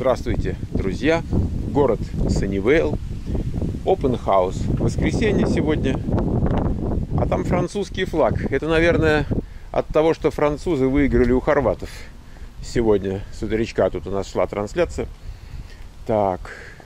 Здравствуйте, друзья! Город Саннивейл, Open House. Воскресенье сегодня, а там французский флаг. Это, наверное, от того, что французы выиграли у хорватов. Сегодня с утречка тут у нас шла трансляция. Так,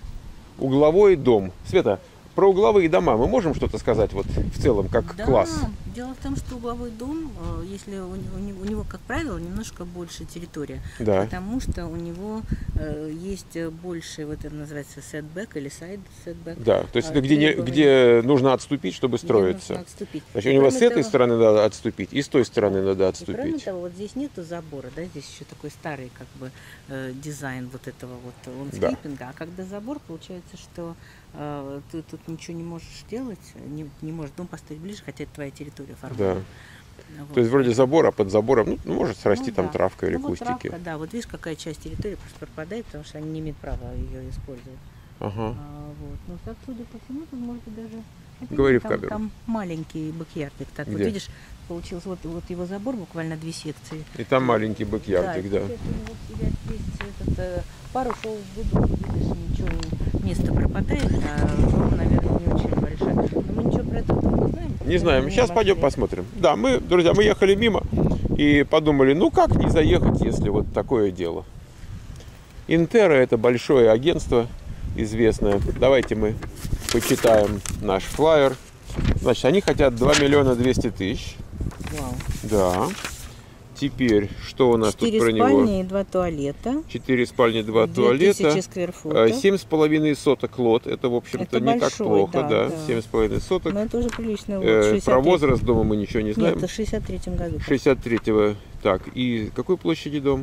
угловой дом. Света, про угловые дома мы можем что-то сказать вот в целом, как Да, класс? дело в том, что угловой дом, если у него, как правило, немножко больше территория, Да. потому что у него есть больше, вот это называется setback или side setback. Да, то есть это где нужно отступить, чтобы строиться. Нужно отступить. Значит, у него с этой стороны надо отступить, и с той стороны надо И отступить. кроме того, вот здесь нету забора, да, здесь еще такой старый как бы дизайн вот этого вот ландскейпинга, а когда забор, получается, что ты тут ничего не можешь делать, не можешь дом поставить ближе, хотя это твоя территория формально. Да. Вот. То есть вроде забор, а под забором может срасти там да. травка или вот кустики. травка, да, вот видишь, какая часть территории просто пропадает, потому что они не имеют права ее использовать. Ага. Вот. Но так, судя по всему, тут может даже... Говори в там, камеру. там маленький бэкьярдик. Так, вот Где? видишь, получилось вот его забор, буквально 2 секции. И там маленький бэкьярдик, да. Да. Весь этот пар ушел в воду, видишь, ничего, место пропадает, а дом, наверное, не очень большой. Но мы ничего про это не знаем. Не знаем. Сейчас пойдем посмотрим. Да, друзья, мы ехали мимо и подумали, ну как не заехать, если вот такое дело. Интера — это большое агентство известное. Давайте мы почитаем наш флаер. Значит, они хотят 2 миллиона 200 тысяч. Вау. Да. Теперь, что у нас тут про 4 него? спальни и 2 туалета. 4 спальни, 2 туалета. 2000 скверфутов. 7,5 соток лот. Это, в общем-то, Это не так большой, плохо, да. да. 7,5 соток. Но это уже приличный лот. Про возраст дома мы ничего не знаем. Нет, это в 63-м году. 63-го. Так, и какой площади дом?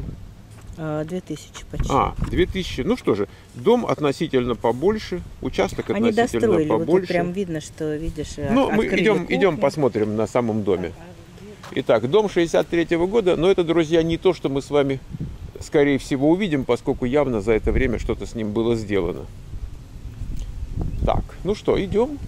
2000 почти. 2000. Ну что же, дом относительно побольше, участок Они относительно достроили, побольше. вот тут прям видно, что, видишь, Ну, мы идем кухню. посмотрим на самом доме. Итак, дом 63-го года, но это, друзья, не то, что мы с вами, скорее всего, увидим, поскольку явно за это время что-то с ним было сделано. Так, ну что, идем.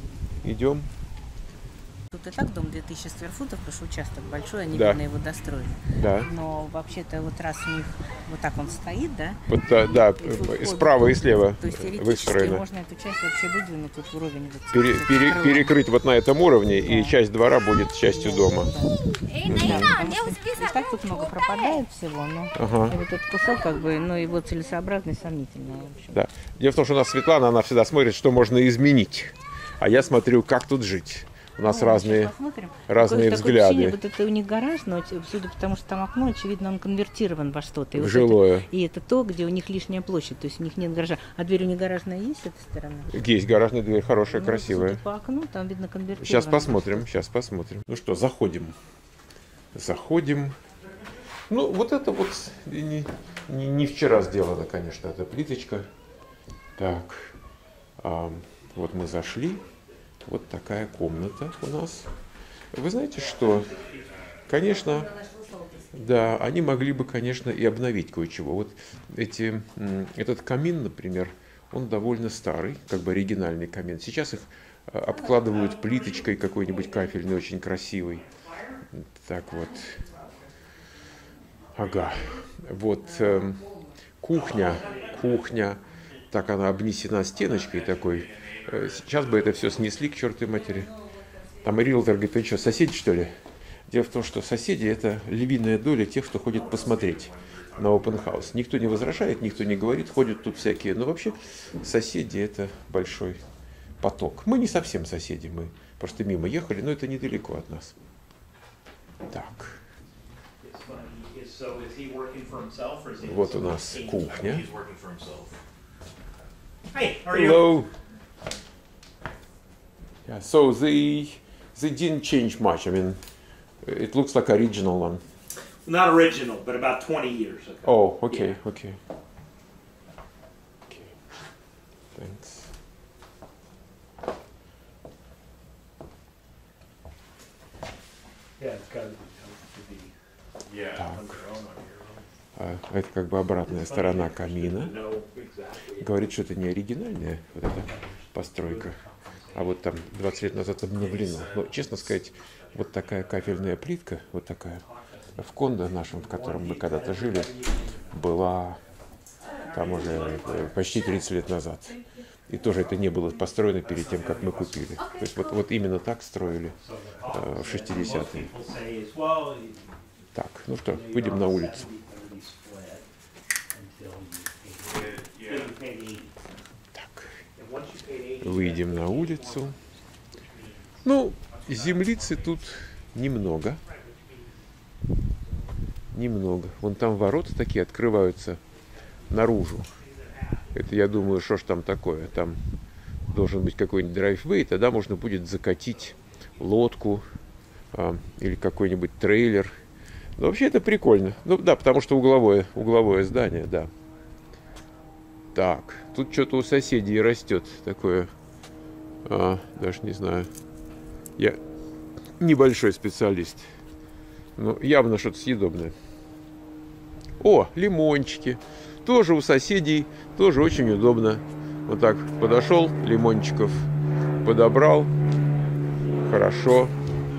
Тут и так дом 2000 скверфутов, потому что участок большой, они, Да. видно, его достроили. Да. Но вообще-то вот раз у них вот так он стоит, да? Вот, да, и тут и вход, справа и слева то есть теоретически выстроено. можно эту часть вообще выдвинуть тут в уровень. Вот, Перекрыть вот на этом уровне, и часть двора будет частью дома. И так тут много пропадает всего, но и вот этот кусок, как бы, ну, его целесообразность сомнительная, в общем. Да. Дело в том, что у нас Светлана, она всегда смотрит, что можно изменить. А я смотрю, как тут жить. У нас разные Такое взгляды. ощущение, вот это у них гараж, но судя по тому, что там окно, очевидно, он конвертирован во что-то. И В вот жилое. и это то, где у них лишняя площадь, то есть у них нет гаража. А дверь у них гаражная есть с этой стороны? Есть гаражная дверь, хорошая, Ну, красивая. судя по окну, там видно конвертировано. Сейчас посмотрим. Ну что, заходим. Ну, вот это вот не вчера сделано, конечно, эта плиточка. Так, вот мы зашли. Вот такая комната у нас. Вы знаете, что, конечно, да, они могли бы, конечно, и обновить кое-чего. Вот этот камин, например, он довольно старый, как бы оригинальный камин. Сейчас их обкладывают плиточкой какой-нибудь кафельной, очень красивой. Так вот. Ага. Вот кухня. Так она обнесена стеночкой такой. Сейчас бы это все снесли к чертовой матери. Там риэлтор говорит, вы что, соседи, что ли? Дело в том, что соседи — это львиная доля тех, кто ходит посмотреть на open house. Никто не возражает, никто не говорит, ходят тут всякие. Но вообще соседи — это большой поток. Мы не совсем соседи, мы просто мимо ехали, но это недалеко от нас. Так. Вот у нас кухня. Hello. Yeah, so they didn't change much. I mean, it looks like original one. Not original, but about 20 years ago. Oh, okay, okay. Okay, thanks. Yeah, it's got to be on your own. Это как бы обратная сторона камина. Говорит, что это не оригинальная вот эта постройка, а вот там 20 лет назад обновлено. Но, честно сказать, вот такая кафельная плитка, вот такая, в кондо нашем, в котором мы когда-то жили, была Там уже почти 30 лет назад. И тоже это не было построено перед тем, как мы купили. То есть вот именно так строили в 60-е. Так, ну что, выйдем на улицу. Так, выйдем на улицу. Ну, землицы тут немного. Немного. Вон там ворота такие открываются наружу. Это, я думаю, что ж там такое. Там должен быть какой-нибудь драйввей, тогда можно будет закатить лодку или какой-нибудь трейлер. Но вообще это прикольно. Ну да, потому что угловое здание, да. Так, тут что-то у соседей растет такое. Даже не знаю. Я небольшой специалист. Но явно что-то съедобное. О, лимончики. Тоже у соседей, тоже очень удобно. Вот так подошел, лимончиков подобрал. Хорошо.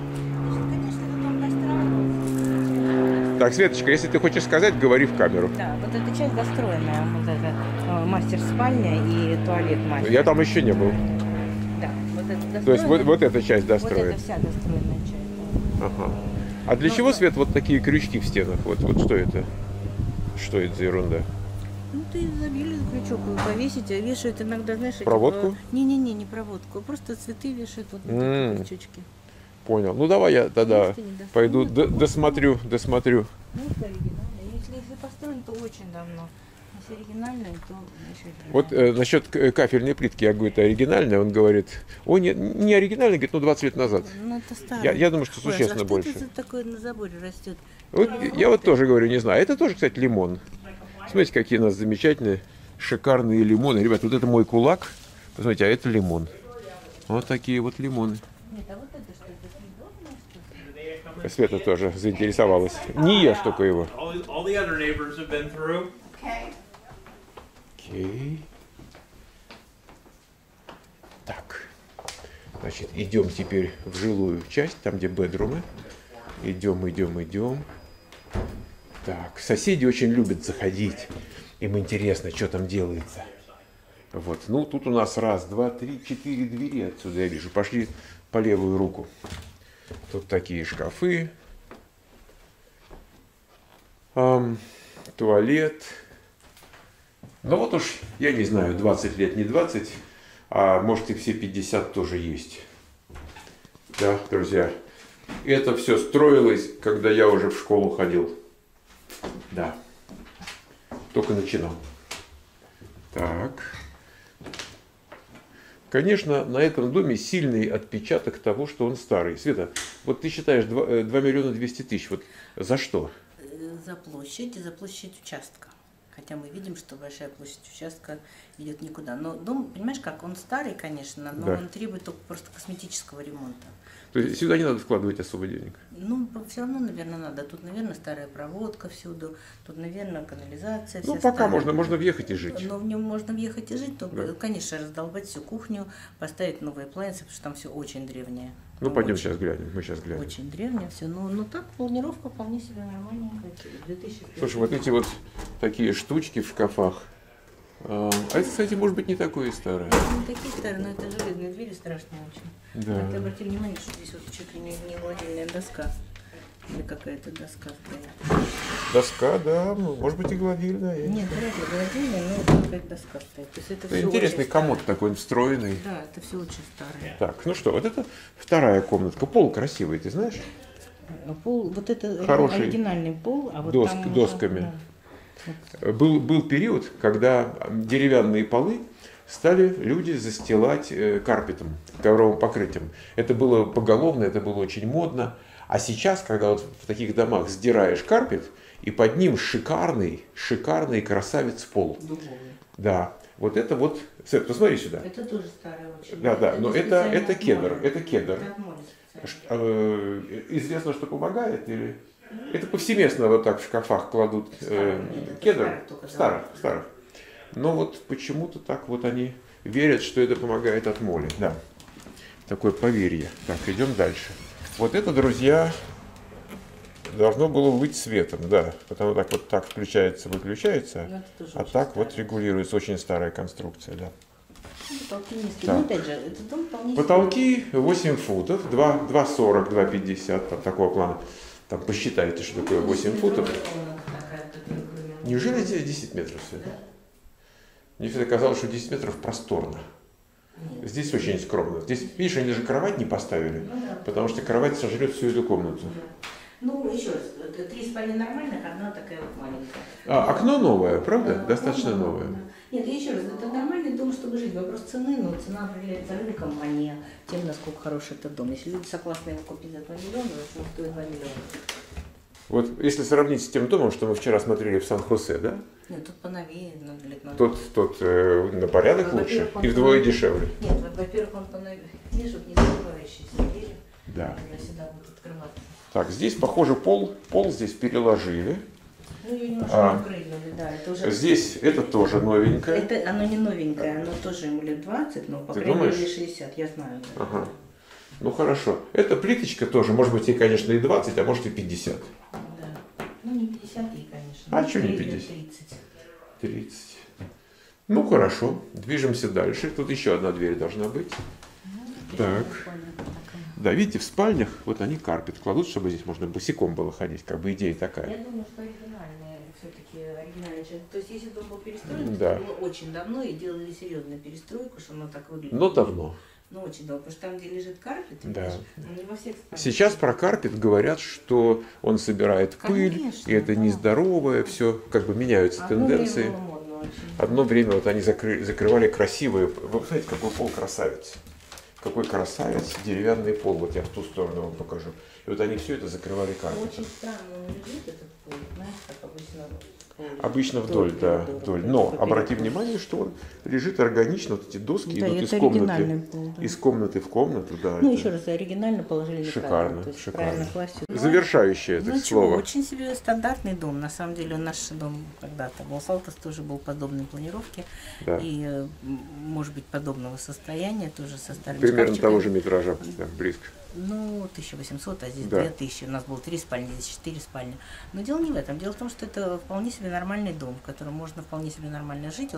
Так, Светочка, если ты хочешь сказать, говори в камеру. Да, вот эта часть достроенная, вот это мастер-спальня и туалет мастер. Я там еще не был. Да, вот это достроено. То есть вот эта часть достроена. Вот это вся достроенная часть. Ага. А для чего, Свет, вот такие крючки в стенах? Вот что это? Что это за ерунда? Ну, ты забили крючок, повесить, вешают иногда, знаешь... Проводку? Не проводку, просто цветы вешают, вот на такие крючочки. Понял. Ну, давай я тогда пойду досмотрю. Ну, это оригинально. Если построен, то очень давно. Если оригинальное, то еще Вот насчет кафельной плитки, я говорю, это оригинальная, он говорит, ой, не оригинальная, говорит, ну 20 лет назад. Ну, это старое. Я думаю, что существенно больше. Что это такое на заборе растет? Вот, я вот тоже говорю, не знаю. Это тоже, кстати, лимон. Смотрите, какие у нас замечательные, шикарные лимоны. Ребят, вот это мой кулак. Посмотрите, а это лимон. Вот такие вот лимоны. Нет, а вот это что? Это съедобное, что ли? Света тоже заинтересовалась. Не ешь только его. All the other neighbors have been through. Окей. Так. Значит, идем теперь в жилую часть, там, где бедрумы. Идем. Так, соседи очень любят заходить. Им интересно, что там делается. Вот, ну, тут у нас 1, 2, 3, 4 двери отсюда, я вижу. Пошли по левую руку. Тут такие шкафы. Туалет. Ну вот уж, я не знаю, 20 лет, не 20, а может и все 50 тоже есть. Да, друзья. Это все строилось, когда я уже в школу ходил. Да. Только начинал. Так. Конечно, на этом доме сильный отпечаток того, что он старый. Света, вот ты считаешь 2 миллиона 200 тысяч. Вот за что? За площадь участка. Хотя мы видим, что большая площадь участка идет никуда. Но дом, понимаешь, как он старый, конечно, но да. Он требует только просто косметического ремонта. То есть сюда не надо вкладывать особо денег? Ну, все равно, наверное, надо. Тут, наверное, старая проводка всюду, тут, наверное, канализация. Ну, пока старая. можно въехать и жить. Но в нем можно въехать и жить, то, да. Конечно, раздолбать всю кухню, поставить новые апплайенсы, потому что там все очень древнее. Ну, пойдем сейчас глянем, мы сейчас глянем. Очень древнее все, но так планировка вполне себе нормальненькая. 2005. Слушай, вот эти вот такие штучки в шкафах. А это, кстати, может быть не такое и старое. Не такие старые, но это железные двери страшные очень. Да. Ты обрати внимание, что здесь вот чуть ли не гладильная доска. Или какая-то доска стоит. Доска, да, может быть и гладильная. Нет, вряд ли гладильная, но какая-то доска стоит. То есть это все интересный комод такой встроенный. Да, это все очень старое. Так, ну что, вот это вторая комнатка. Пол красивый, ты знаешь? Пол, вот это хороший оригинальный пол, а вот там досками. Да. Был период, когда деревянные полы стали люди застилать карпетом, ковровым покрытием. Это было поголовно, это было очень модно. А сейчас, когда вот в таких домах сдираешь карпет, и под ним шикарный красавец пол. Дубовый. Да, вот это вот, Свет, посмотри сюда. Это тоже старый очень. Да, но это кедр, это кедр. Это от моря Известно, что помогает или... Это повсеместно вот так в шкафах кладут кедр, старых. Но вот почему-то так вот они верят, что это помогает от моли. Да, такое поверье. Так, идем дальше. Вот это, друзья, должно было быть светом, да. Потому так вот так включается, выключается, Ну, это тоже а очень так вот старый. регулируется. Очень старая конструкция, да. Ну, потолки низкие. Так. Но опять же, этот дом вполне Потолки 8 футов, 2,40, 2,50, там такого плана. Там посчитайте, что такое 8 футов. Неужели тебе 10 метров все? Мне всегда казалось, что 10 метров просторно. Нет. Здесь очень скромно. Здесь, видишь, они даже кровать не поставили, Ну, да. потому что кровать сожрет всю эту комнату. Ну, еще раз, это 3 спальни нормальных, одна такая вот маленькая. А окно новое, правда? Да, Достаточно да, новое. да. Нет, и еще раз, это нормальный дом, чтобы жить. Вопрос цены, но цена определяется рынком, а не тем, насколько хороший этот дом. Если люди согласны его купить за 2 миллиона, то он стоит 2 миллиона. Вот если сравнить с тем домом, что мы вчера смотрели в Сан-Хосе, да? Нет, тут поновее, ну, лет на Тот на порядок лучше Во-первых, он и вдвое поновее. дешевле. Нет, во-первых, он поновее, видишь, вот не закрывающиеся двери. Да. Она всегда будет открываться. Так, здесь, похоже, пол здесь переложили. Ну, ее немножко апгрейднули, да. Это уже... Здесь это тоже новенькое. Это, оно не новенькое, оно тоже ему лет 20, но по Ты крайней думаешь? мере 60, я знаю. Да. Ага. Ну хорошо. Эта плиточка тоже, может быть, ей, конечно, и 20, а может и 50. Да. Ну, не 50 ей, конечно. А Ну, чё не лет 50? 30. 30. Ну хорошо, движемся дальше. Тут еще одна дверь должна быть. Так. Да, видите, в спальнях вот они карпет кладут, чтобы здесь можно босиком было ходить. Как бы идея Я такая. думаю, что оригинальная, все-таки оригинальная часть. То есть, если дом был перестроен, Да. то было очень давно и делали серьезную перестройку, что оно так выглядит. Но давно. Ну, очень давно, потому что там, где лежит карпет, Да. видишь, он не во всех спальнях. Сейчас про карпет говорят, что он собирает пыль, Конечно, и это да. нездоровое, все как бы меняются Одно время тенденции. было модно очень. Одно время вот они закрывали красивые. Вы знаете, какой пол красавец? Какой красавец, деревянный пол. Вот я в ту сторону вам покажу. И вот они все это закрывали карпетом. Очень странно он лежит, этот пол, знаешь, как обычно. пол Обычно вдоль, да, вдоль. Но обрати внимание, что он лежит органично. Вот эти доски Да, идут это оригинальный пол, да. из комнаты в комнату. Да, Ну, это еще раз, оригинально положили шикарно, неправильно, то есть шикарно. правильно класть. Завершающее это Ну чего, слово. очень себе стандартный дом. На самом деле наш дом когда-то был. Салтос тоже был подобной планировки. Да. И, может быть, подобного состояния, тоже со старыми Примерно шкафчиками. того же метража, да, близко. Ну, 1800, а здесь Да. 2000. У нас было 3 спальни, здесь 4 спальни. Но дело не в этом. Дело в том, что это вполне себе нормальный дом, в котором можно вполне себе нормально жить.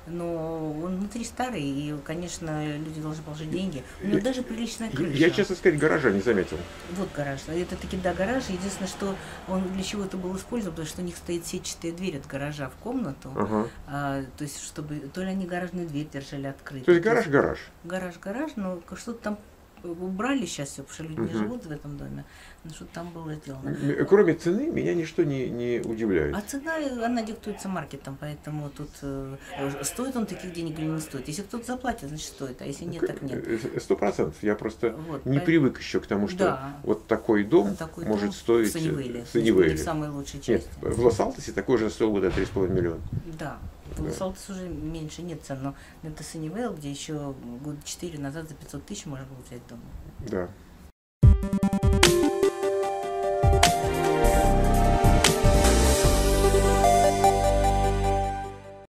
Но он внутри старый, и, конечно, люди должны положить деньги. У него даже приличная крыша. Я, честно сказать, гаража не заметил. Вот гараж. Это таки, да, гараж. Единственное, что он для чего это был использован, потому что у них стоит сетчатая дверь от гаража в комнату. Ага. То есть, чтобы то ли они гаражную дверь держали открытой. То есть гараж. Гараж, но что-то там убрали сейчас все, потому что люди не Мгм. живут в этом доме. Но что-то там было сделано. Кроме цены, меня ничто не удивляет. А цена, она диктуется маркетом, поэтому тут стоит он таких денег или не стоит. Если кто-то заплатит, значит стоит, а если нет, так нет. 100%. Я просто Вот, не поэтому- привык еще к тому, что Да. вот такой дом Такой может дом стоить в Саннивейле, Саннивейле. в самой лучшей Нет, части. в Лос-Алтосе такой же стоил бы 3,5 миллиона. Да. В Лос-Алтос уже меньше нет цен, но это Саннивейл, где еще года 4 назад за 500 тысяч можно было взять дом. Да.